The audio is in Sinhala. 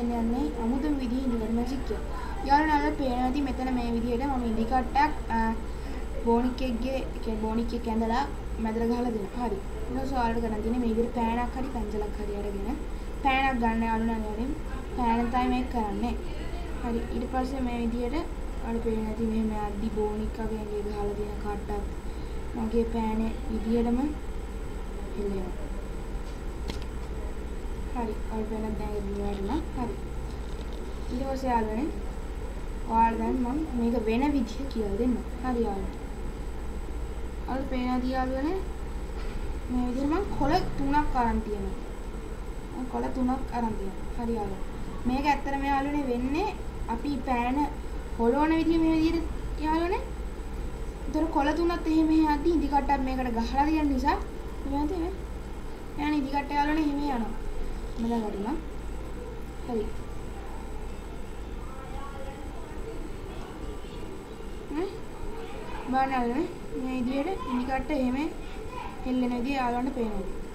දෙන්න යන්නේ අමුතුම විදිහේ ඉඳි මැජික් එක. යාළුවනේ පේනවා ඇති මෙතන මේ විදිහට මම ඉඳි කට්ටක් බෝනික් එකේ බෝනික් එක ඇඳලා මැදට ගහලා දෙනවා. හරි. ඊට පස්සේ ඔයාලට කරන්න තියෙන්නේ මේ විදිහට පෑනක් හරි පැන්සලක් හරි අරගෙන පෑනක් ගන්න යාළුවනේ පෑන තමයි මේක කරන්නේ. හරි. ඊට පස්සේ මේ විදිහට ඔයාලට පේනවා ඇති මෙහෙම අඩි බෝනික් වගේ ඇඟේ ගහලා දෙන කට්ටක් මගේ පෑනේ විදිහටම හෙල්ලෙනවා. හරි. ඔයාලට වෙනත් දැන් ඉන්නවා. හරි. ඊට පස්සේ යාළුවනේ ඔයාලා දැන් මම මේක වෙන විදිහ කියලා දෙන්න. හරි යාළුවනේ. ඔයාලට පේනවා යාළුවනේ මේ විදිහට මම කොළ 3ක් අරන් තියෙනවා. මම කොළ 3ක් අරන් තියෙනවා. හරි යාළුවනේ. මේක ඇත්තටම යාළුවනේ වෙන්නේ අපි පෑන හොලවන විදිහ මේ විදිහට යාළුවනේ. ඒතර කොළ 3ත් එහෙම යද්දි ඉදි කට්ටක් මේකට ගහලා තියෙන නිසා මොකද මේ? යන්නේ ඉදි කට්ට යාළුවනේ එහෙම යනවා. මම දැන් වටිනා. හරි. බලන්න මේ විදිහට ඉදි කට්ට එහෙම හෙල්ලෙන විදිහ යාළුවන්ට පේනවා.